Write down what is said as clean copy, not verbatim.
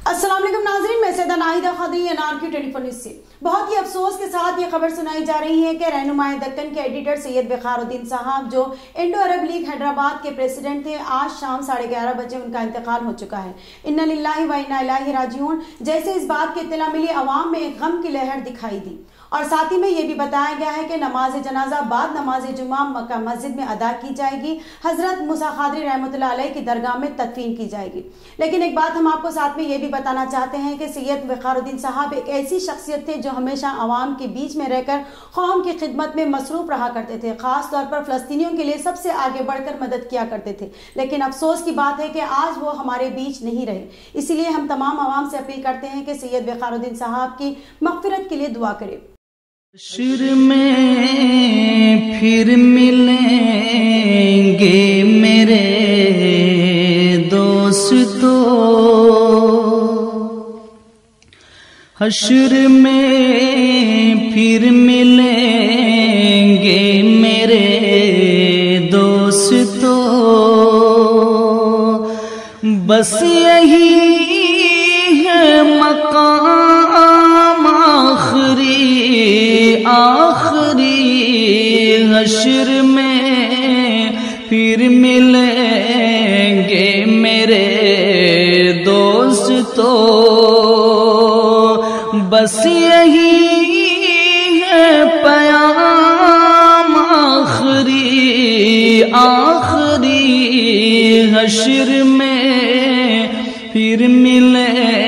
السلام علیکم ناظرین، میں سیدہ ناہیدہ خادری NRQ 24 نیوز سے بہت ہی افسوس کے ساتھ یہ خبر سنائی جا رہی ہے کہ رہنمائے دکن کے ایڈیٹر سید وقار الدین صاحب جو انڈو عرب لیگ حیدرآباد کے پریزیڈنٹ تھے، آج شام 11:30 بجے ان کا انتقال ہو چکا ہے۔ انا للہ و انا الیہ راجعون۔ جیسے اس بات کی اطلاع ملی، عوام میں ایک غم کی لہر دکھائی دی اور ساتھ ہی میں یہ بھی بتایا گیا ہے کہ نماز جنازہ بعد نماز جمعہ مکہ مسجد میں ادا کی جائے گی، حضرت موسیٰ خادری رحمۃ اللہ علیہ کی درگاہ میں تدفین کی جائے گی۔ لیکن ایک بات ہم آپ کو ساتھ میں یہ بھی بتانا چاہتے ہیں کہ سید وقار الدین صاحب ایک ایسی شخصیت تھے جو ہمیشہ عوام کے بیچ میں رہ کر قوم کی خدمت میں مصروف رہا کرتے تھے، خاص طور پر فلسطینیوں کے لیے سب سے آگے بڑھ کر مدد کیا کرتے تھے۔ لیکن افسوس کی بات ہے کہ آج وہ ہمارے بیچ نہیں رہے، اسی لیے ہم تمام عوام سے اپیل کرتے ہیں کہ سید وقار الدین صاحب کی مغفرت کے لیے دعا کریں۔ حشر میں پھر ملیں گے میرے دوستو، حشر میں پھر ملیں گے میرے دوستو، بس یہی ہے مقام آخری حشر میں پھر ملیں گے میرے دوستو، بس یہی ہے پیام آخری حشر میں پھر ملیں